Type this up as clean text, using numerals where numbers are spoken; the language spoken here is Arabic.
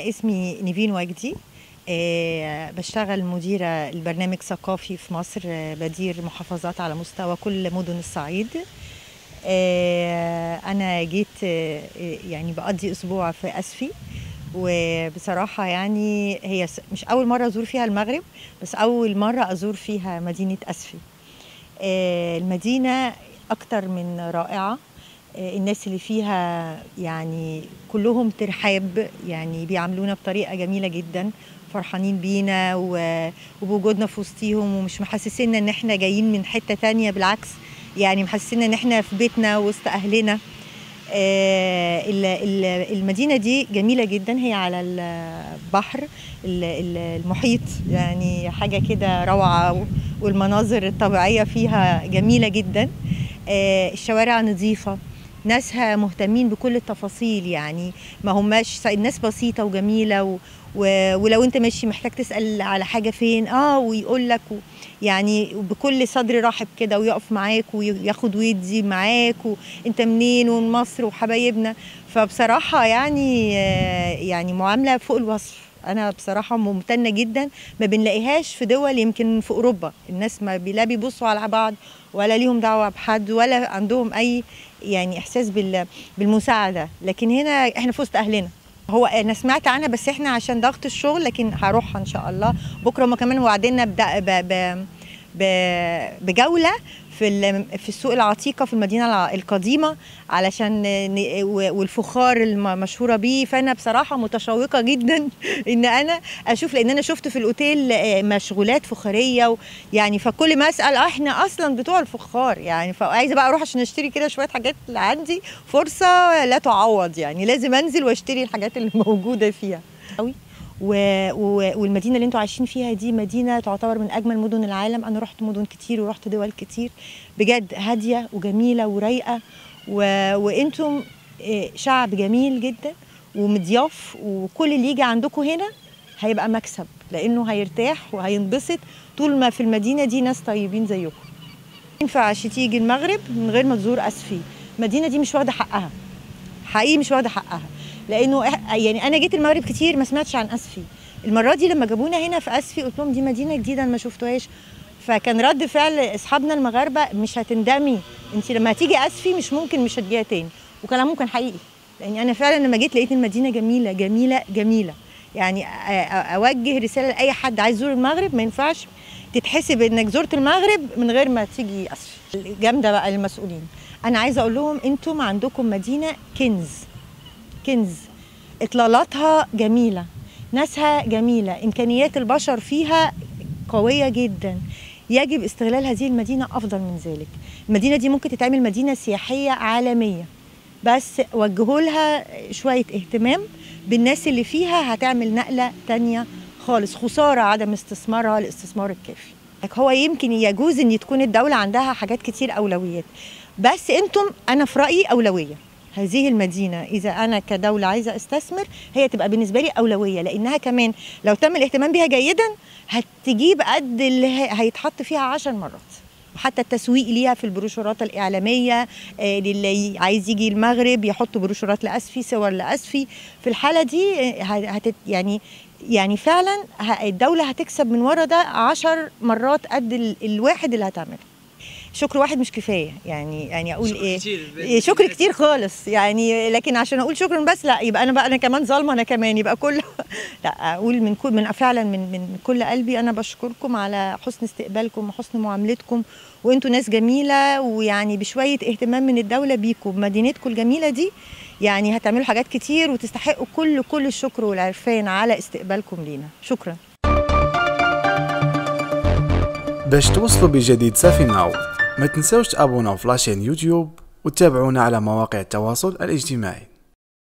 اسمي نيفين وجدي. بشتغل مديرة البرنامج ثقافي في مصر، بدير محافظات على مستوى كل مدن الصعيد. أنا جيت يعني بقضي أسبوع في أسفي، وبصراحة يعني هي مش أول مرة أزور فيها المغرب، بس أول مرة أزور فيها مدينة أسفي. المدينة أكتر من رائعة، الناس اللي فيها يعني كلهم ترحاب، يعني بيعاملونا بطريقة جميلة جدا، فرحانين بينا وبوجودنا في وسطيهم، ومش محسسيننا ان احنا جايين من حتة تانية، بالعكس يعني محسسيننا ان احنا في بيتنا وسط اهلنا. المدينة دي جميلة جدا، هي على البحر المحيط، يعني حاجة كده روعة، والمناظر الطبيعية فيها جميلة جدا. الشوارع نظيفة، ناسها مهتمين بكل التفاصيل، يعني ما هماش الناس بسيطة وجميلة، ولو انت ماشي محتاج تسأل على حاجة فين ويقول لك، يعني بكل صدر رحب كده، ويقف معاك وياخد ويدي معاك، وانت منين، ومن مصر وحبايبنا. فبصراحة يعني معاملة فوق الوصف. أنا بصراحة ممتنة جدا، ما بنلاقيهاش في دول يمكن في أوروبا. الناس ما لا بيبصوا على بعض، ولا ليهم دعوة بحد، ولا عندهم أي يعني إحساس بالمساعدة. لكن هنا إحنا في وسط أهلنا. هو أنا سمعت عنها، بس إحنا عشان ضغط الشغل، لكن هروحها إن شاء الله بكرة. هما كمان وعدنا بجولة في السوق العتيقة في المدينة القديمة، علشان والفخار المشهورة بيه. فأنا بصراحة متشوقة جدا إن أنا أشوف، لأن أنا شفت في الأوتيل مشغولات فخارية، يعني فكل ما أسأل إحنا أصلا بتوع الفخار، يعني فعايزة بقى أروح عشان أشتري كده شوية حاجات اللي عندي. فرصة لا تعوض، يعني لازم أنزل وأشتري الحاجات اللي موجودة فيها قوي. والمدينه اللي انتوا عايشين فيها دي مدينه تعتبر من اجمل مدن العالم. انا رحت مدن كتير ورحت دول كتير، بجد هاديه وجميله ورايقه، وانتم شعب جميل جدا ومضياف، وكل اللي يجي عندكم هنا هيبقى مكسب، لانه هيرتاح وهينبسط طول ما في المدينه دي ناس طيبين زيكم. ما ينفعش تيجي المغرب من غير ما تزور اسفي. المدينه دي مش واخده حقها، حقيقي مش واخده حقها، لانه يعني انا جيت المغرب كتير ما سمعتش عن اسفي. المره دي لما جابونا هنا في اسفي قلت لهم دي مدينه جديده انا ما شفتوهاش. فكان رد فعل اصحابنا المغاربه مش هتندمي، انت لما هتيجي اسفي مش ممكن مش هتجيها تاني. وكلامهم كان حقيقي، لان انا فعلا لما جيت لقيت المدينه جميله جميله جميله. يعني اوجه رساله لاي حد عايز يزور المغرب، ما ينفعش تتحسب انك زرت المغرب من غير ما تيجي اسفي. جامده بقى المسؤولين، انا عايزه اقول لهم انتم عندكم مدينه كنز، كنز، اطلالاتها جميله، ناسها جميله، امكانيات البشر فيها قويه جدا. يجب استغلال هذه المدينه افضل من ذلك. المدينه دي ممكن تتعمل مدينه سياحيه عالميه، بس وجهوا لها شويه اهتمام بالناس اللي فيها، هتعمل نقله تانيه خالص. خساره عدم استثمارها الاستثمار الكافي. هو يمكن يجوز ان تكون الدوله عندها حاجات كتير اولويات، بس انتم انا في رايي اولويه. هذه المدينه اذا انا كدوله عايزه استثمر، هي تبقى بالنسبه لي اولويه، لانها كمان لو تم الاهتمام بها جيدا هتجيب قد اللي هيتحط فيها 10 مرات. وحتى التسويق ليها في البروشورات الاعلاميه، للي عايز يجي المغرب يحطوا بروشورات لاسفي، صور لاسفي. في الحاله دي يعني فعلا الدوله هتكسب من ورا ده 10 مرات قد الواحد اللي هتعمله. شكر واحد مش كفايه، يعني اقول ايه، شكر كتير خالص يعني. لكن عشان اقول شكرا بس لا، يبقى انا كمان ظالمه، انا كمان يبقى كل لا، اقول من فعلا من كل قلبي انا بشكركم على حسن استقبالكم وحسن معاملتكم، وانتوا ناس جميله، ويعني بشويه اهتمام من الدوله بيكم بمدينتكم الجميله دي، يعني هتعملوا حاجات كتير وتستحقوا كل الشكر والعرفان على استقبالكم لينا. شكرا. باش توصلوا بجديد سافي ناو، ما تنسوش تابوناو في لاشين يوتيوب وتتابعونا على مواقع التواصل الاجتماعي.